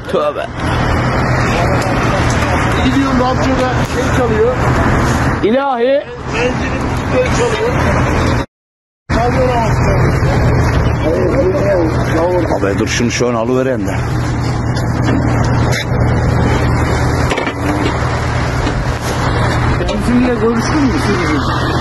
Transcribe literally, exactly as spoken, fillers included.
Tövbe. Gidiyor radyoda şey çalıyor. İlahi. Benzinim böyle çalıyor. Çalıyor ama. Abi dur şunu şu an alıvereyim de. Benzinle görüştün mü siz?